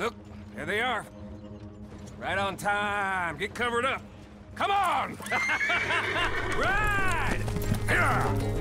Look, there they are. Right on time. Get covered up. Come on! Ride! Here!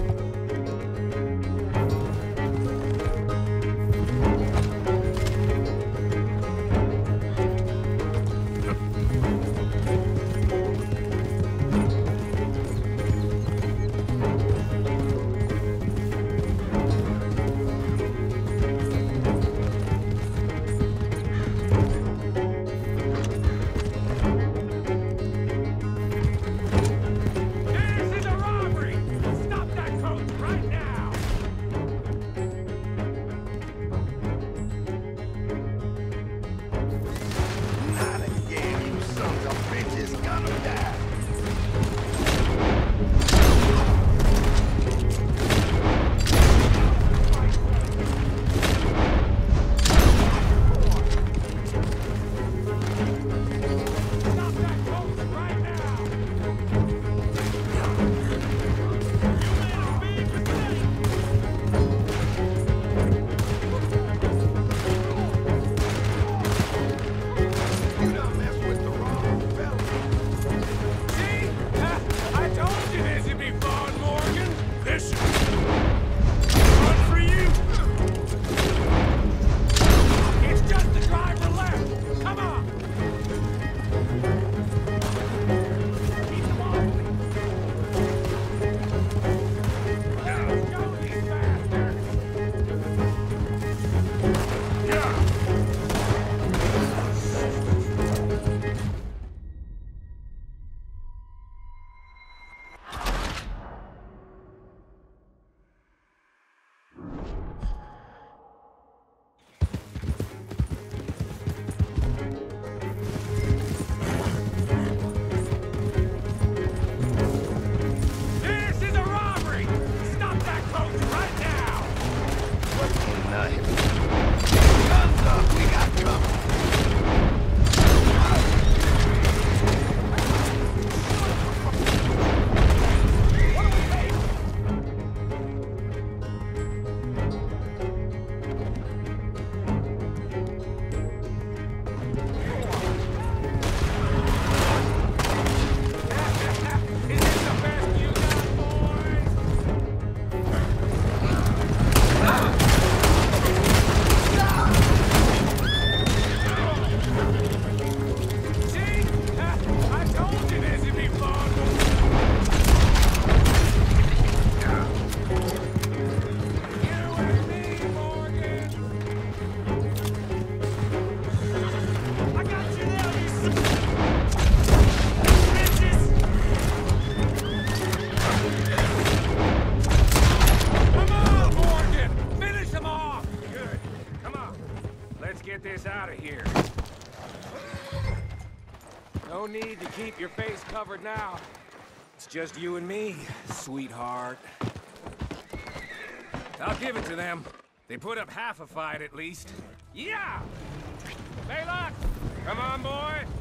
No need to keep your face covered now. It's just you and me, sweetheart. I'll give it to them. They put up half a fight at least. Yeah! Baylock! Come on, boy!